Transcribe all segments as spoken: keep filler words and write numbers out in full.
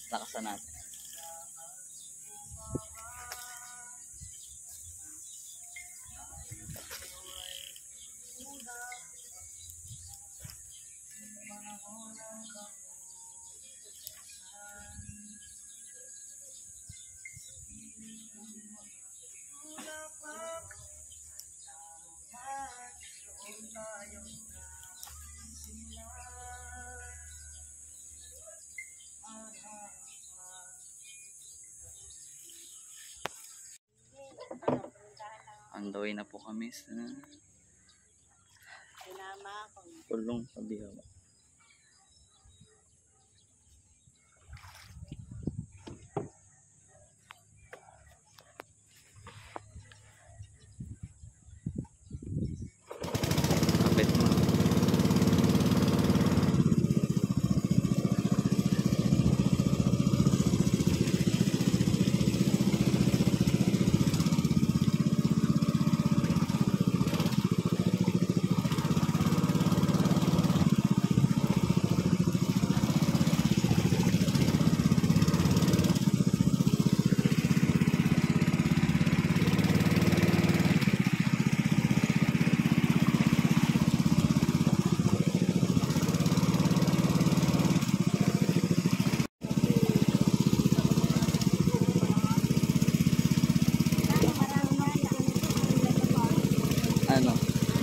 Lakasan natin. On the way na po kami sa Pulong sa Bihawa. Kapit mo. Ano?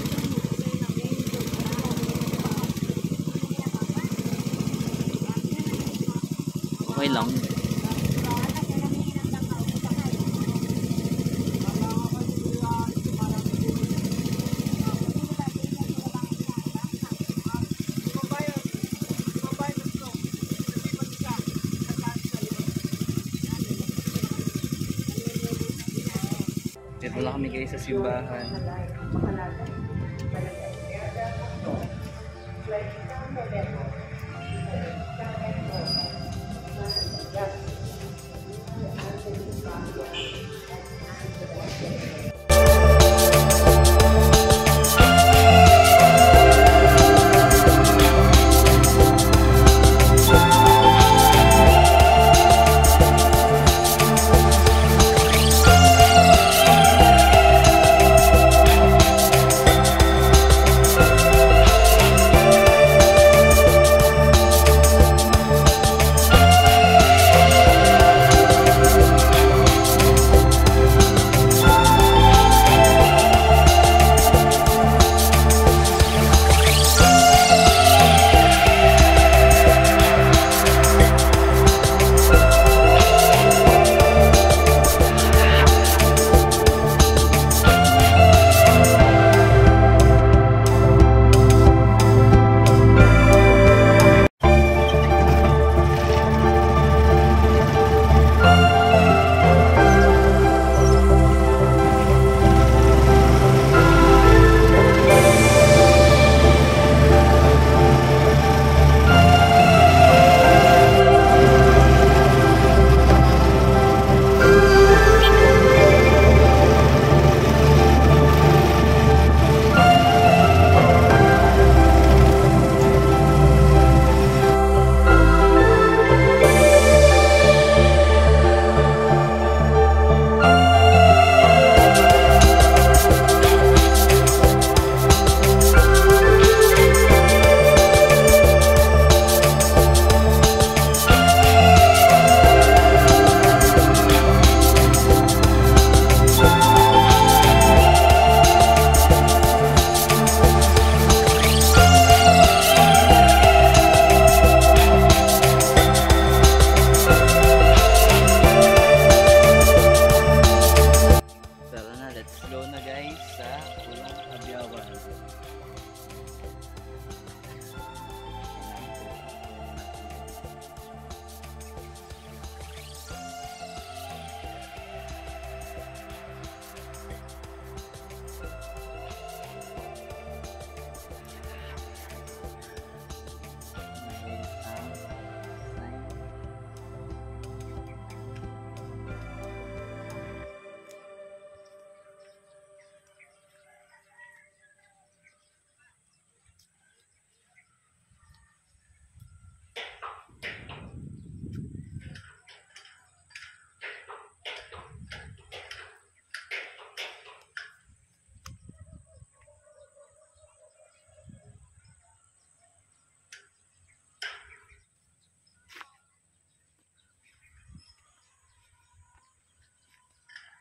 Okay lang. Dito lang kami guys sa simbahan.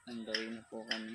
Nandawin na po kami.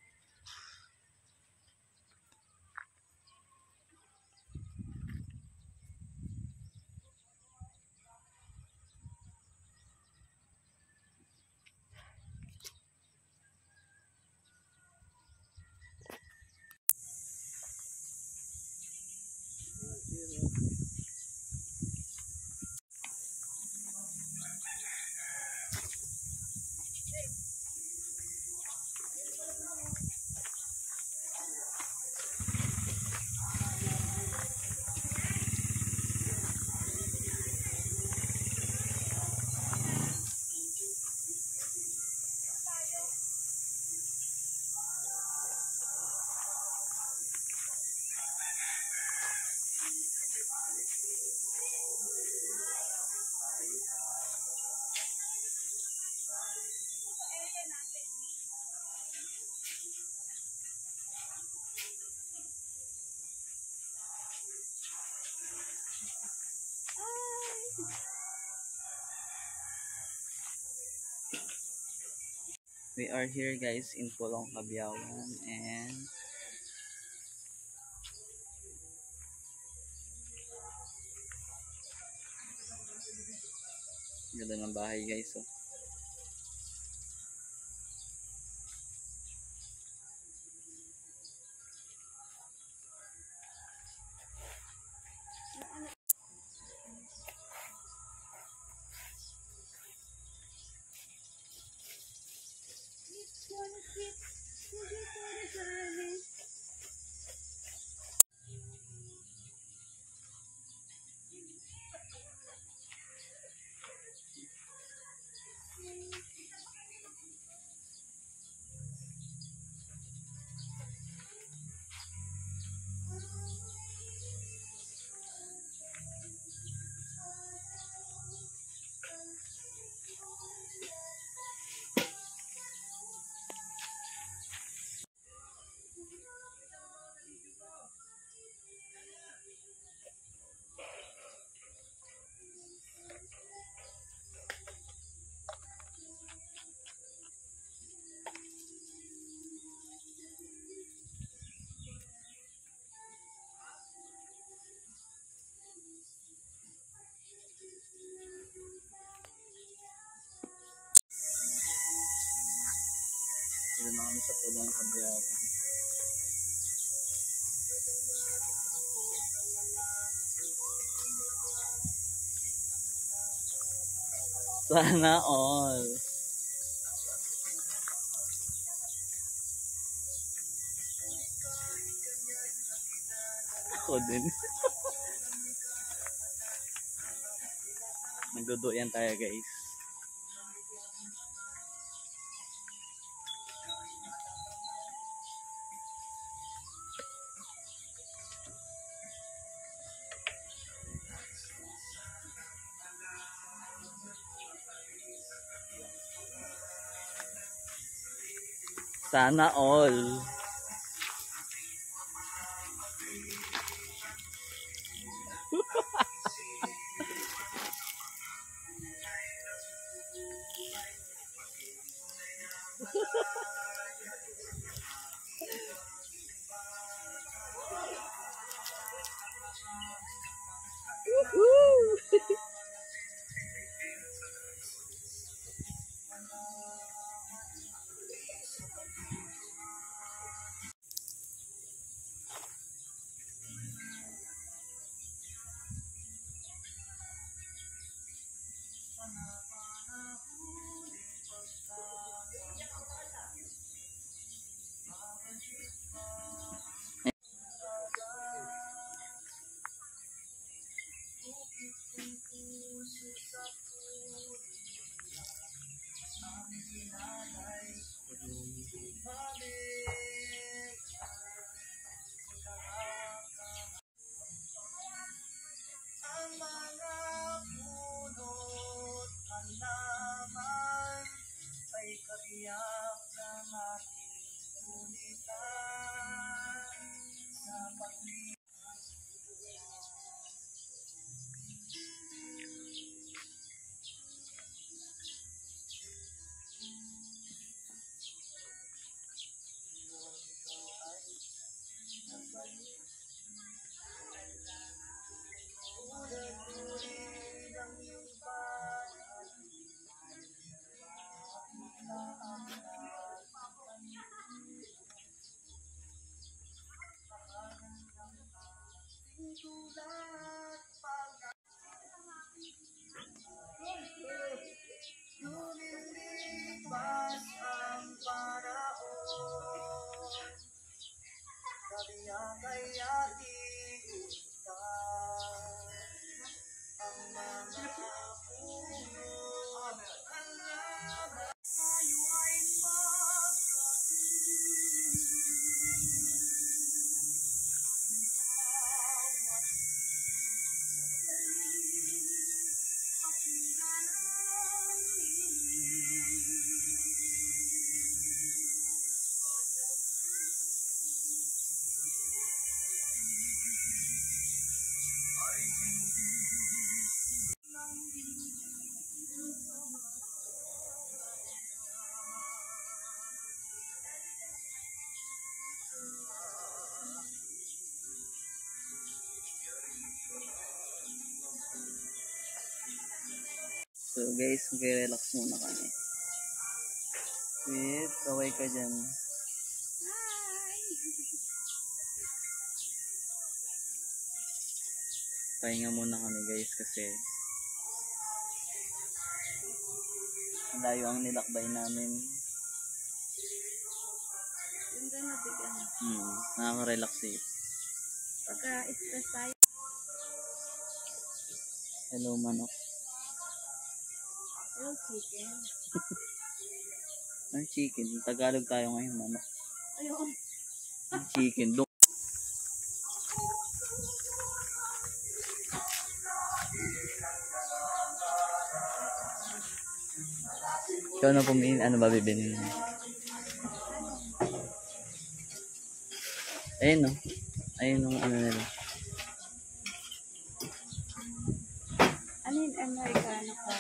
We are here guys in Pulong Cabyawan, and ganda ng bahay guys. Oh. Dito na kami sa Pulong Cabyawan. Sana all. Ako din. Nagduduyan tayo guys. Sana all. So guys, mag-relax muna kami. Wait, kaway ka dyan. Pahinga muna kami guys kasi layo ang nilakbay namin. Ganda na bigyan. Hmm, nakaka-relax eh. Pagka stress tayo. Hello manok. Hello chicken. Ang chicken, Tagalog tayo ngayon manok. Ayun. Ang chicken, dok. Ikaw na pumili, ano ba bibinin mo? Ayun no. Ayun yung ano nila. Ano yung Amerikano ka?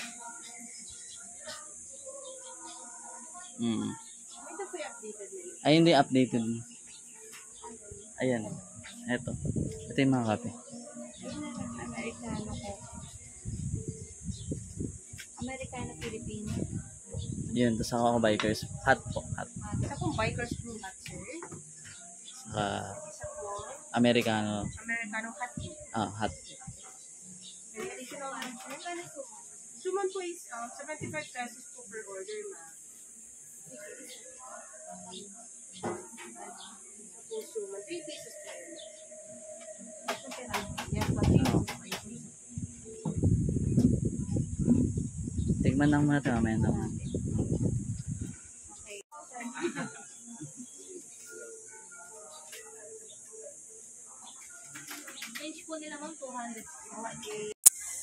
Hmm. Ito po yung updated nila. Ayun din updated. Ayan. Eto. Ito yung mga kape. Amerikano ko. Amerikano Filipino. Yun, tapos ako ako bikers. Hot po, hot. Isa pong bikers blue hat, sir. Saka Isa po, Americano. Amerikano hat. Ah, hot. May additional one, sir. Kano suman? Suman po is um, seventy-five pesos po per order, ma'am. Po suman, three pieces po. Yan, pati. Oh. Tigman lang muna ito, mamaya naman. Okay. Range po nila ma'am, two hundred. Okay.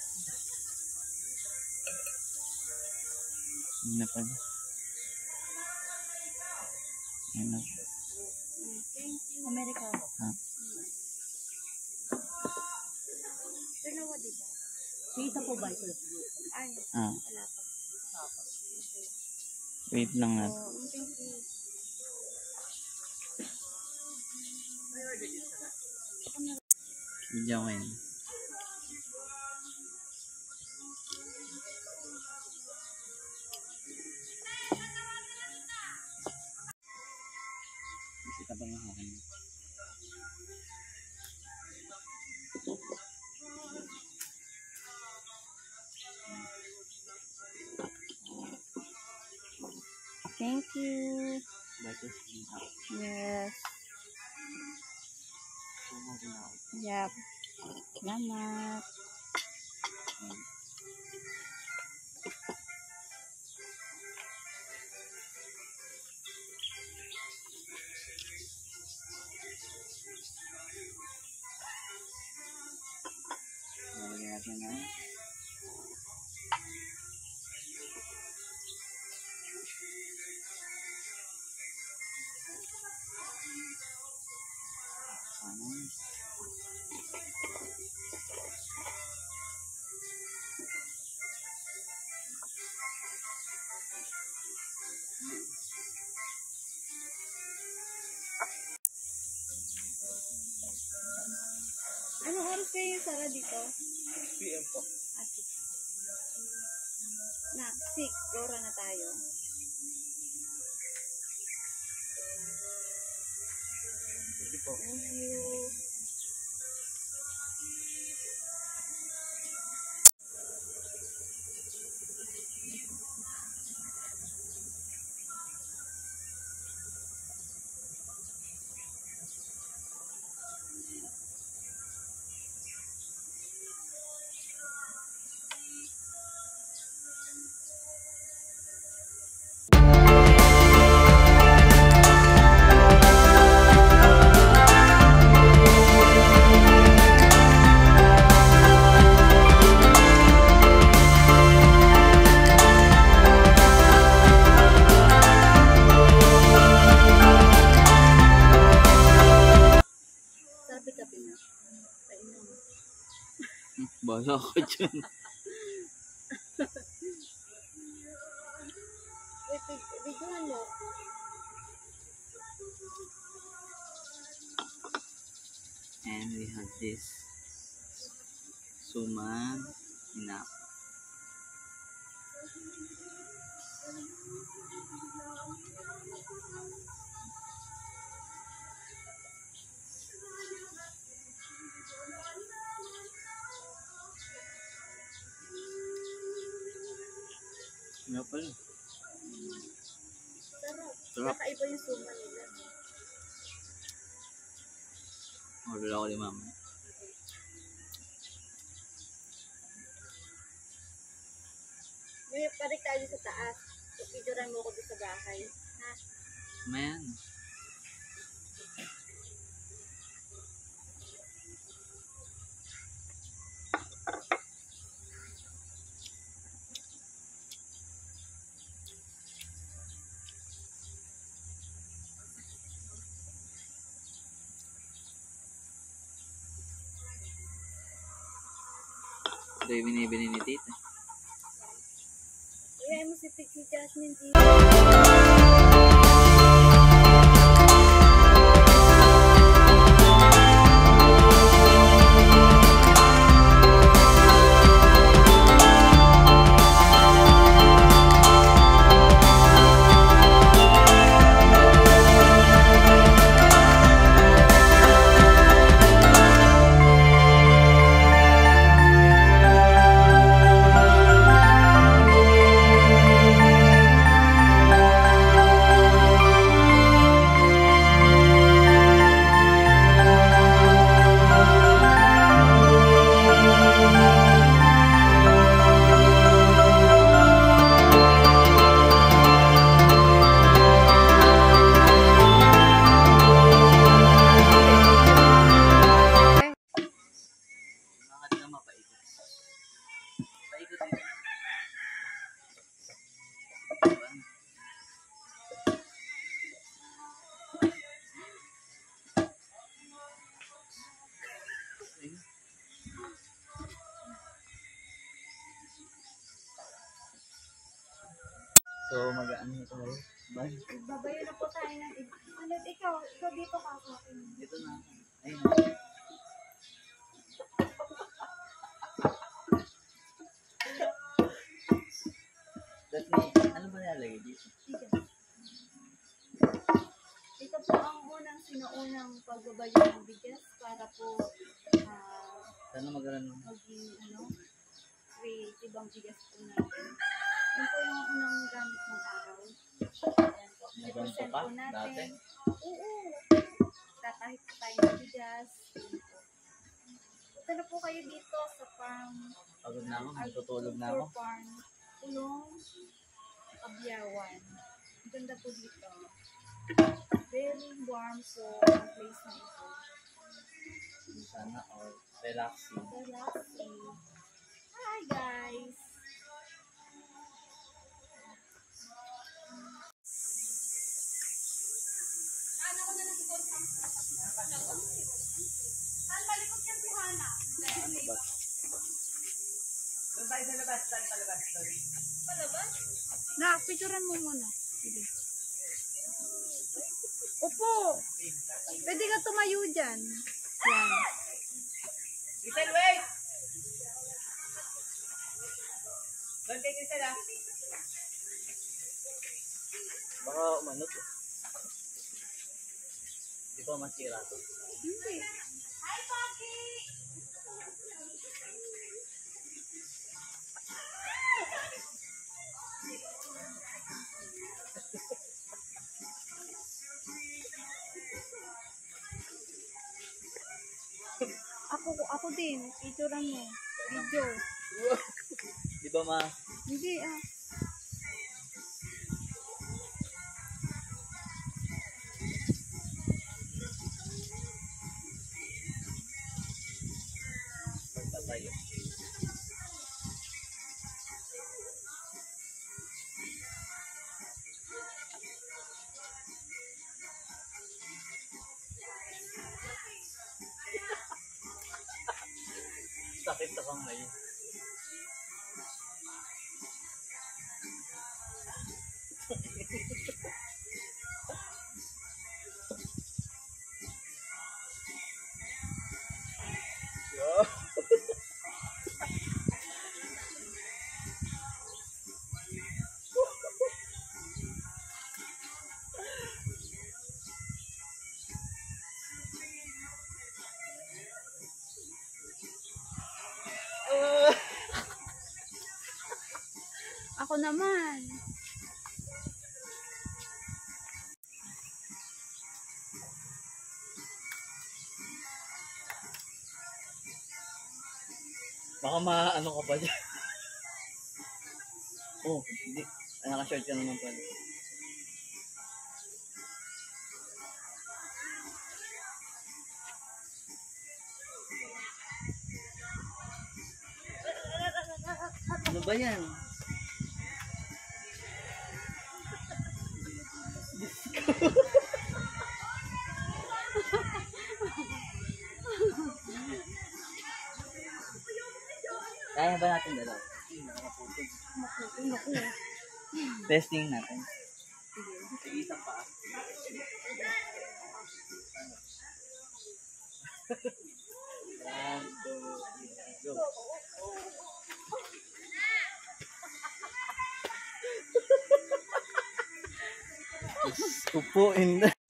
Yun na pa. Yun na. Amerikano. Ha? Dalawa, diba? Kita po ba ito? Ay, Ah, wala pa. wait lang na. Oh, thank you. Bigyan ko yun. Kasi tabang ako kayo. Thank you. Bakit? Yes. Yep. Salamat. Lalagyan natin na. Ano? Anong oras kayo yung sara dito? six p m po. Ah, six. Na, six. Gora na tayo. Sige po. Thank you. Wala ko dyan. Wait, wait, videohan mo. And we have this suman inap. Ano pala? Sarap. Sarap. Kakaiba yung suma nila. Order ako ni mama. May parik tayo sa taas. Ipidyoran mo ko doon sa bahay. Ha? Man. Ito yung binibili ni tita. Kaya mo si si Jasmine dito. Bakit na mapaikot? Paikot dito. So, mag-ano ito tayo? Bye. Babayo na po tayo ng iba. Ano, ikaw, ikaw dito ka sa akin. Dito na. Ayun. That may, ano ba nilalagay dito? Dito. Ito po ang unang sinaunang pagbabayo ng bigas para po ah, Sana mag-ano? maging ano, creative ang bigas po natin. Yun po yung unang gamit ng araw. Ayan po. Nagganto I-present pa? po natin. Dati? Oo. Tatahit po tayo ng bigas. Yun po. Punta na po kayo dito sa farm. Pagod na ako, matutulog na ako. Agriculture farm. Ulong, Abyawan. Ang ganda po dito. Very warm po ang place na ito. Sana all relaxing. Relaxing. Hi guys! Ano ko na lang ito? Saan malikot yan si Hana? Ano ba? Doon tayo sa labas, tayo sa labas. Palabas? Na, picturean mo muna. Sige. Opo! Pwede ka tumayo dyan. Yan. Giselle, wait! Doon kay Giselle, ah. Baka umano to. Di ba masira to? Hindi. Hi, Pocky! Ako, ako din. Picturean mo. Video. Di ba ma... Hindi ah. Pagtatayo. Sakit sa kamay. Ako naman. Baka ma-ano ka pa dyan. Oh, hindi. Ah, naka-short ka naman pala. Ano ba yan? Kaya ba natin dalawa? Naku, naku. Testing natin. Sige. Sige, isang pa. One, two, three, go. Upuin na.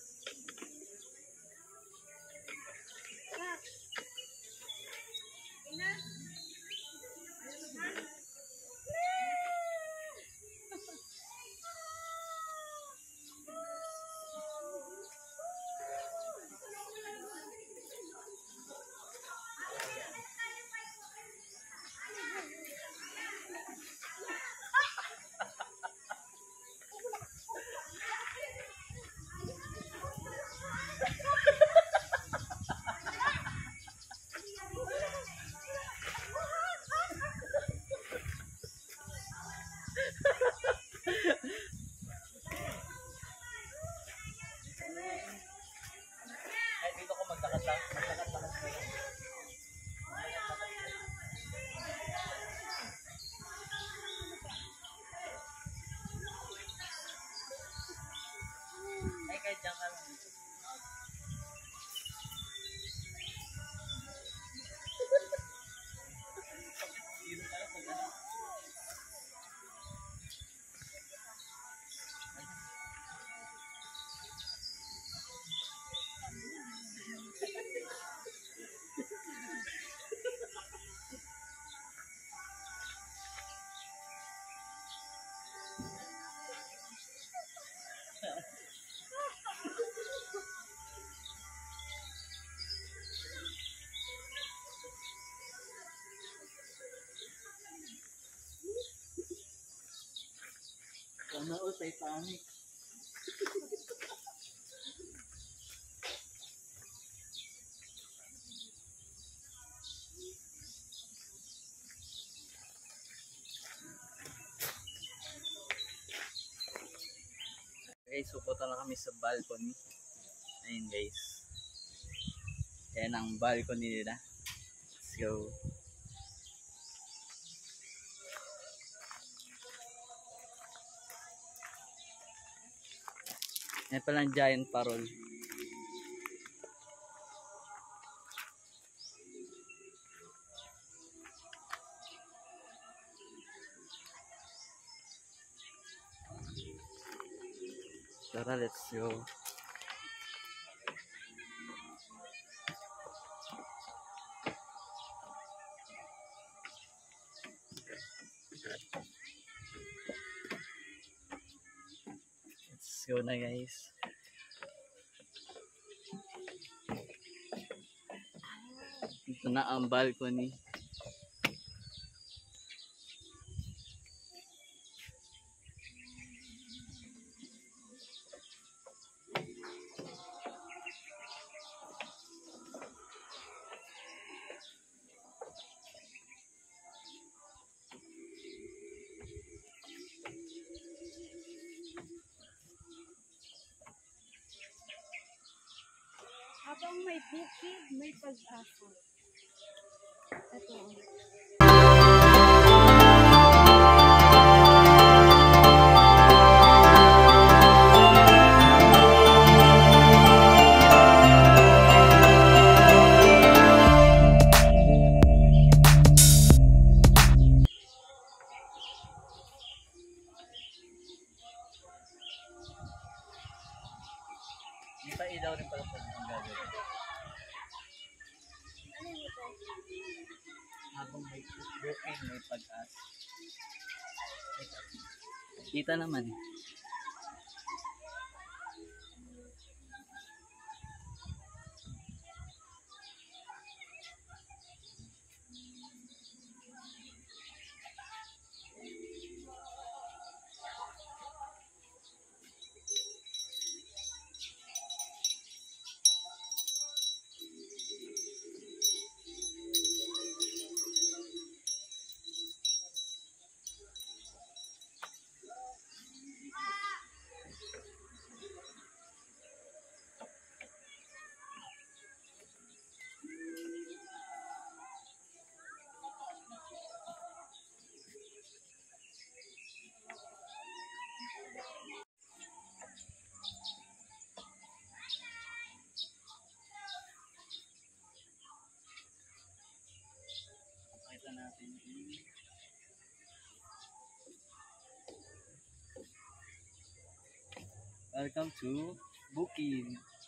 Ay, dito ko magtakat-takat. Magtakat-takat. Ay, kahit dyan ka lang. Sana all Titanic. Guys, pupunta na kami sa balcony. Ayun guys. Yan ang balcony nila. Let's go. Yan palang giant parol. Tara, let's go. Let's go na guys. Ito na ang balcony. Habang may bukid, may pag-asa. Ito. May pa-ilaw rin pala pag ang gagawin. Ano ito? Habang may bukid, may pag-asa. May Kita naman eh. Kita natin. Welcome to Bukid.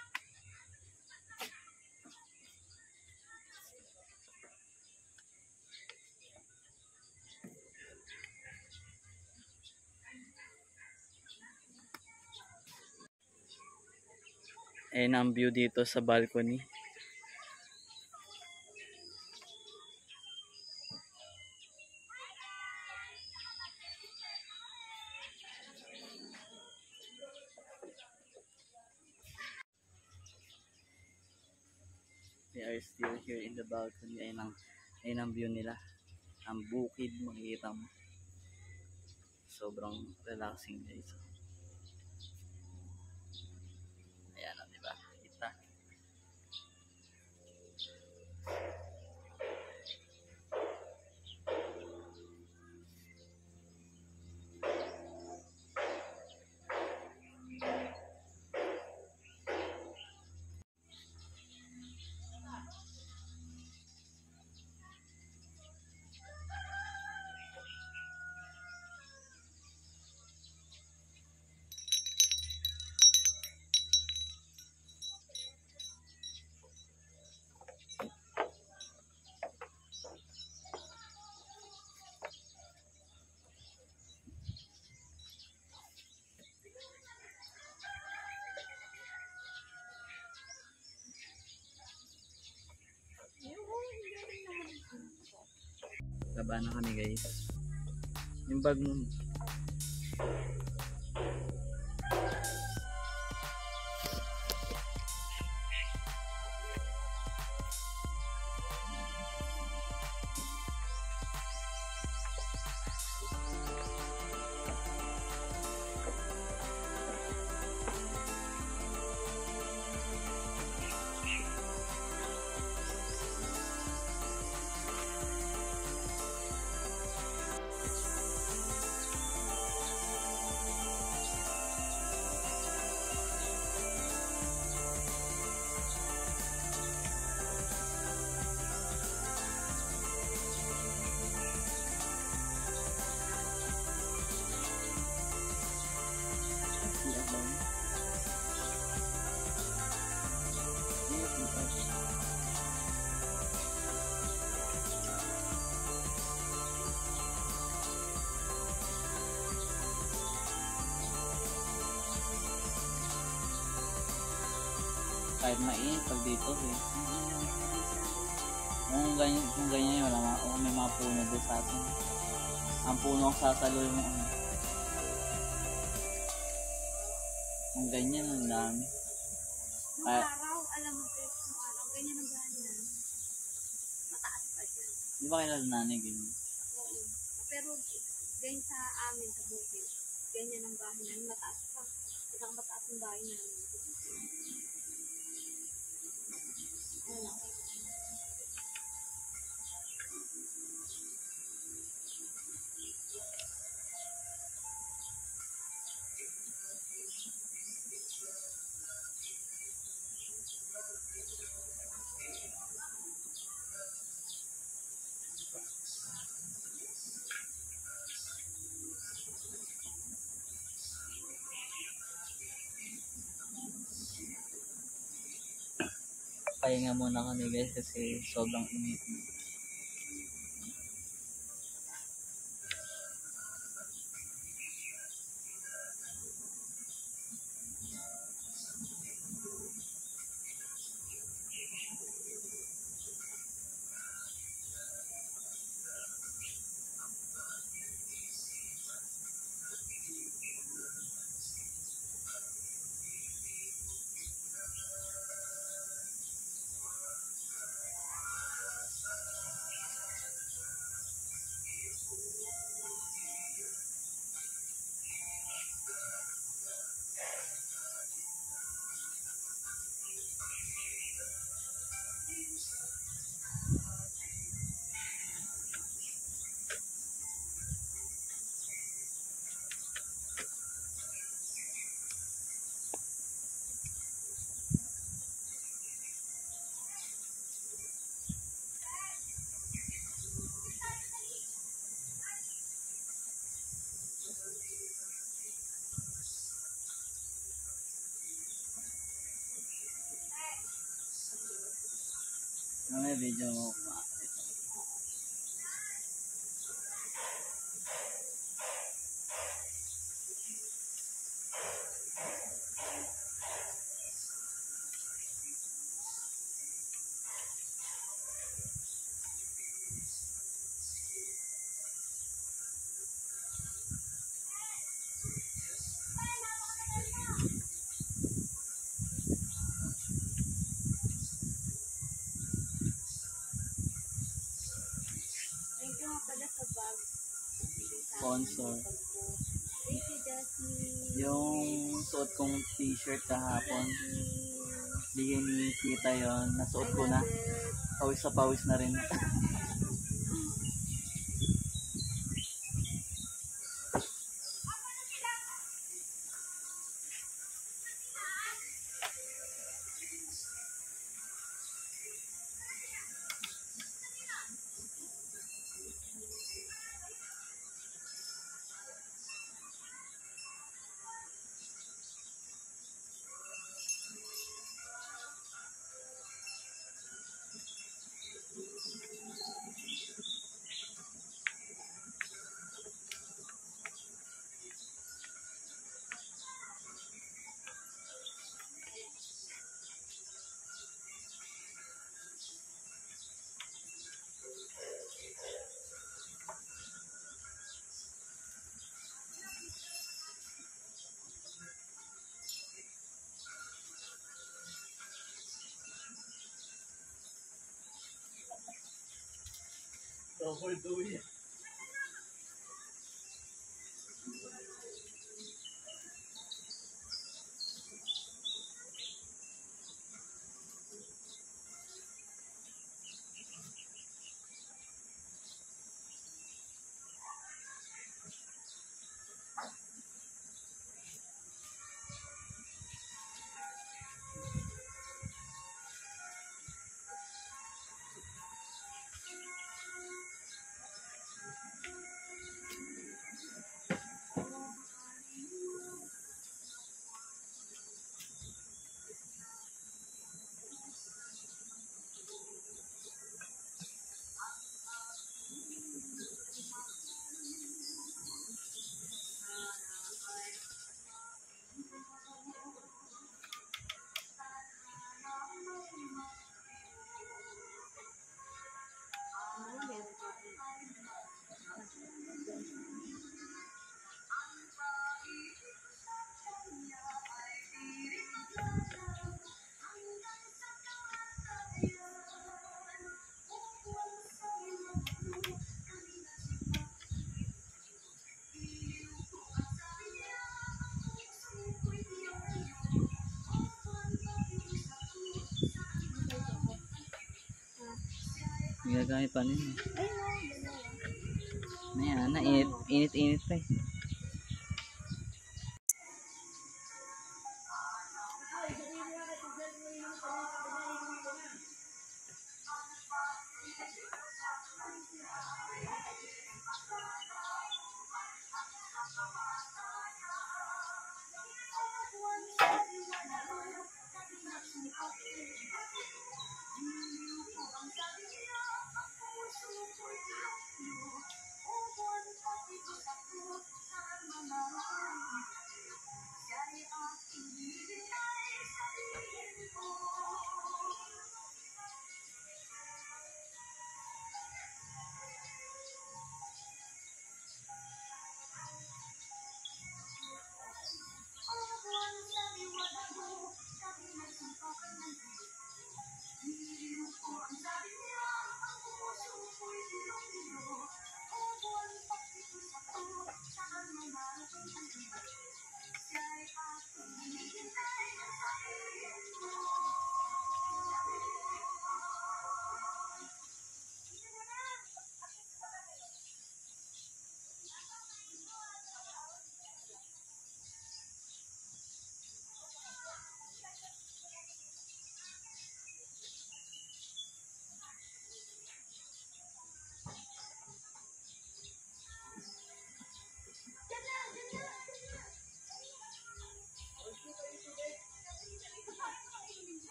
Ayan ang view dito sa balcony. They are still here in the balcony. Ayan ang, ayan ang view nila. Ang bukid, makikita mo. Sobrang relaxing guys. Ayan o, diba? Kita. Baba na kami guys. Yung bag mo. Kahit mainit pag dito eh. Kung ganyan, kung ganyan wala mga, kung may mga puno doon sa atin. Ang puno ang sasaloy mo. Ano. Kung ganyan ang dami. Nung Kaya, araw, alam mo guys, nung araw, ganyan ang ganyan. Mataas pa dyan. di ba kailan nanay ganyan? Oo. Pero ganyan sa amin, sa bukid, ganyan ang bahay namin, mataas pa. Isang mataas ang bahay namin. Ano? Pahinga muna kami guys kasi sobrang init. Mamaya video mo kumakit. Thank you nga pala sa bag. Sponsor. Thank you, Jessie. Yung suot kong t-shirt kahapon, bigay ni Tita yon, nasuot ko na. Pawis sa pawis na rin. Double doy. Gagamit pa rin. Ayan, na init, init-init pa eh.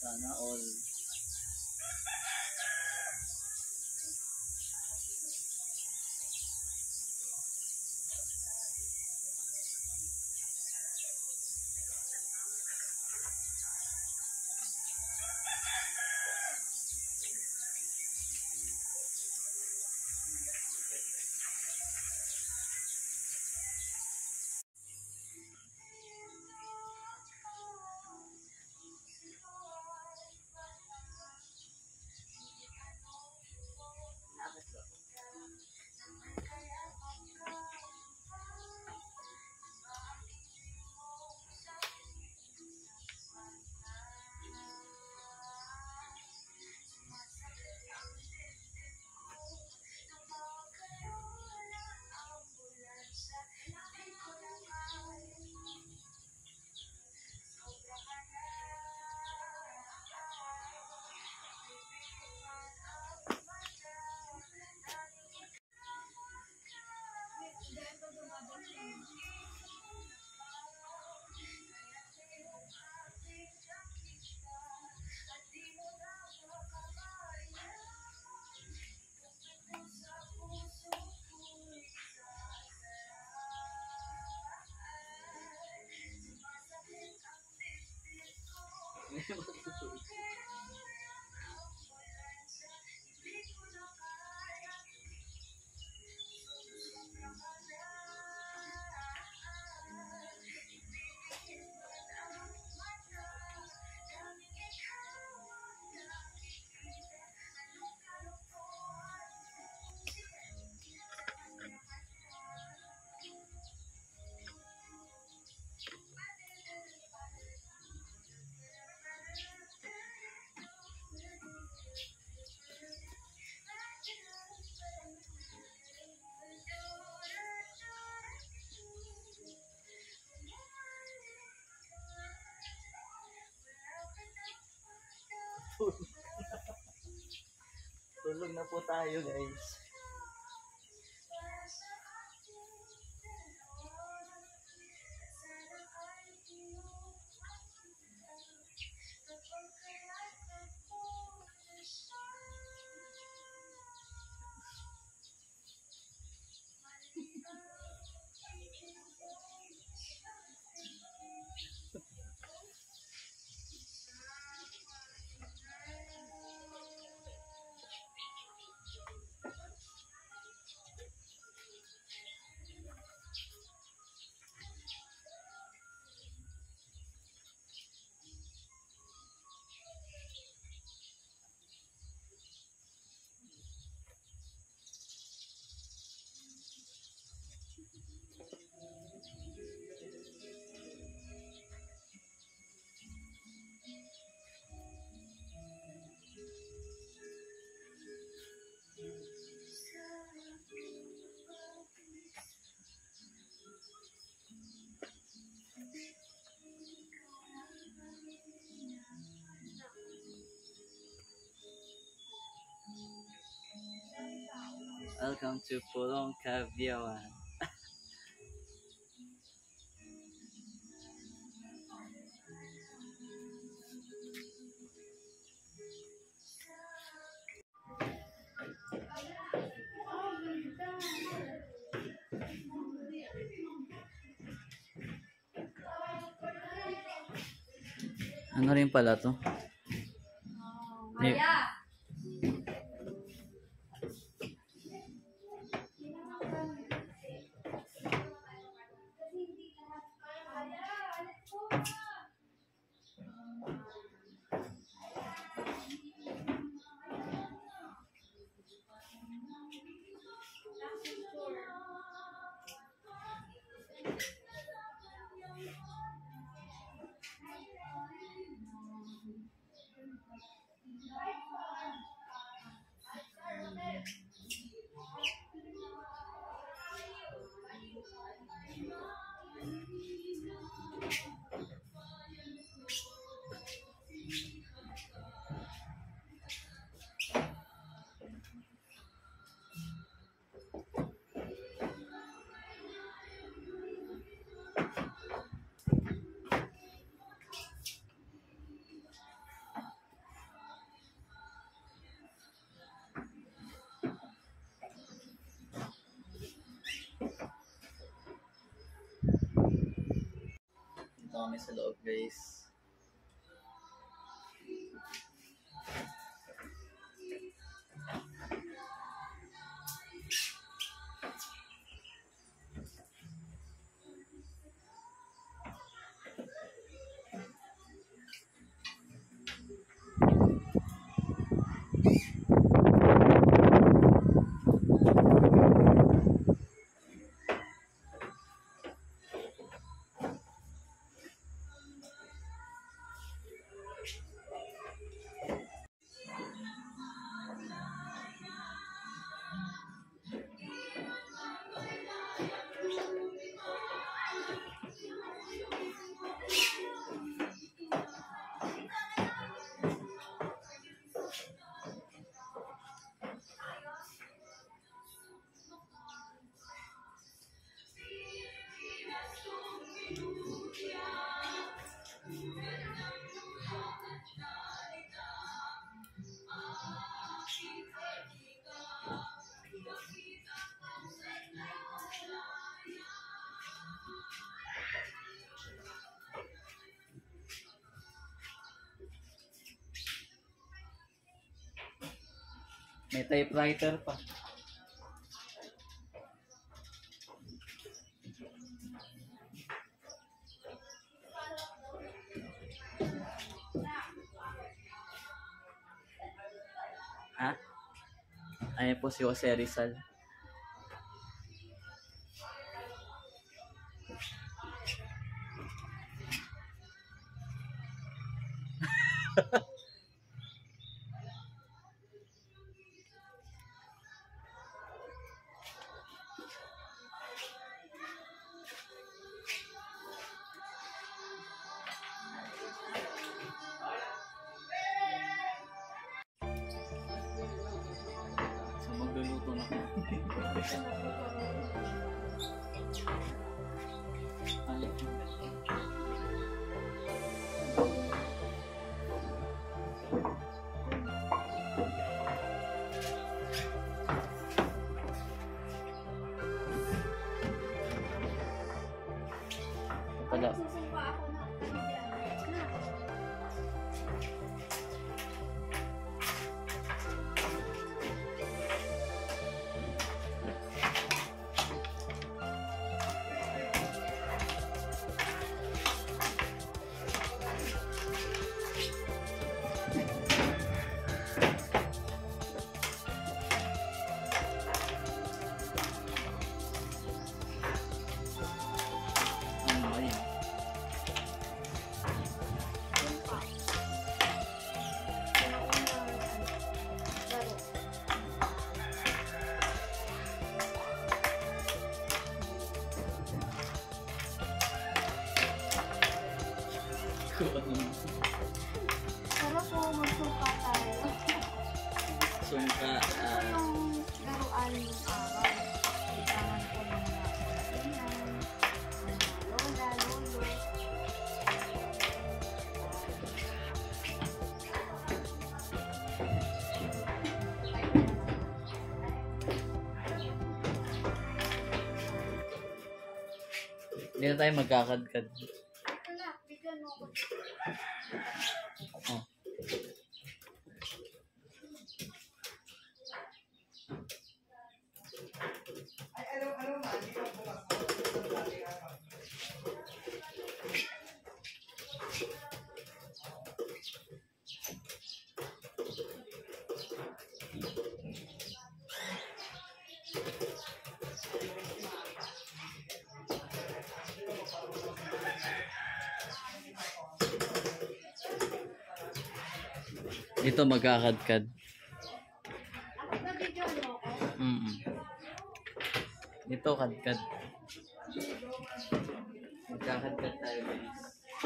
Sana all. Tulog na po tayo, guys. Welcome to Pulong Caviawan. Ano rin pala to? May- kami sa loob, guys. May typewriter pa. Ha? Ayan po si Jose Rizal. So magluluto na ako. Wala. Susumpa ako na. Ano ba yun? Sumpa. Sinaunang, ano, laro. Pero po, magsumpa tayo. Sungka. Ito ah, yung laruan ng araw. Kailangan ko ng mga kaibigan, mga lola, lolo. Hindi na tayo magkakadkad. Ito na, bigyan mo ko. Oh. Ay, ano, ano, man, di ba bukas ako? Dito magkakadkad. Ako na bigyan mo ko. Mm. Dito kadkad. Magkakadkad tayo, guys.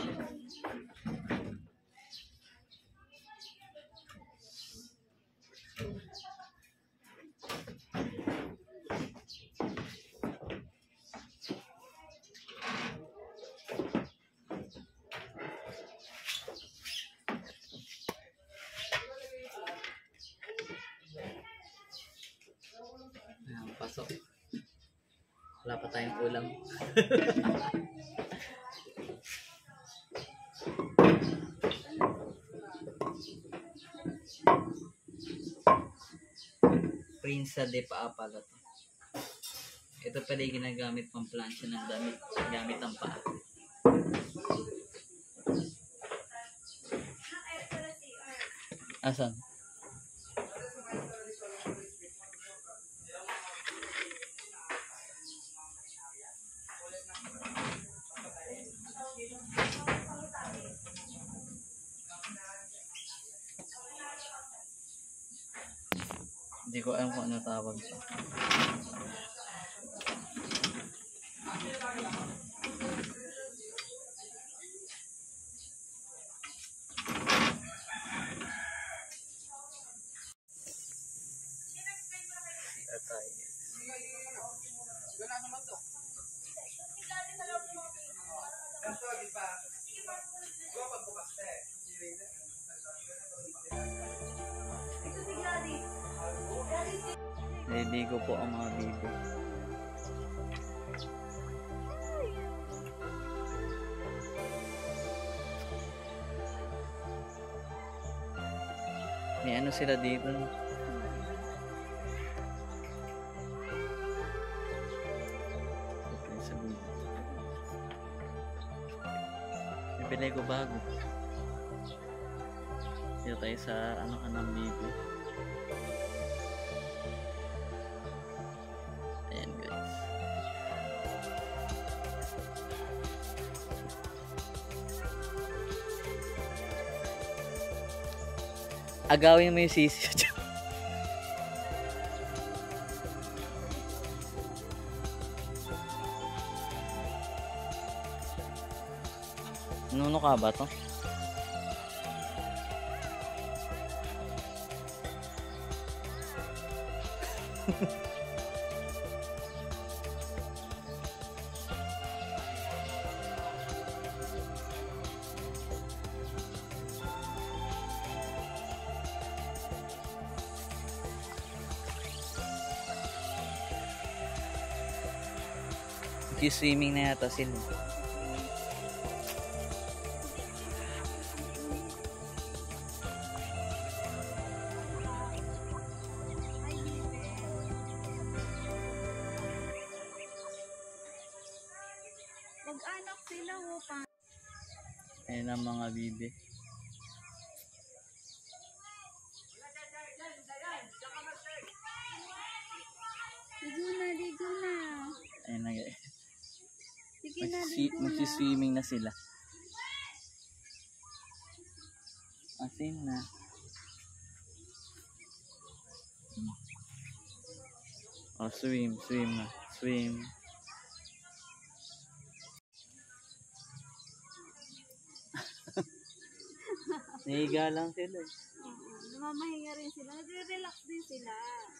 Ayan, pasok. Wala pa tayong ulam. Prinsa de paa pala to. Ito pala yung ginagamit pang plancha ng damit. Gamit ang paa. Asan? Hindi ko alam kung ano tawag to. Atay. Naliligo po ang mga bibo. May ano sila dito. Okay, sa bibo. Bibili ko bago. Dito tayo sa ano ka ng bibo. Ayan guys. Agawin mo yung sisi. Nuno ka ba to? Swimming na yata sila. Mag-anak sila ho pa. Ayan ang mga bibi. Ligo na, ligo na. Ayan na guys. Sige na, Magsi ligo na. Magsiswimming na sila. Asin na. Oh, swim, swim na. Swim. Nahiga lang sila eh. Oo, namamahinga rin sila. Nagre-relax din sila.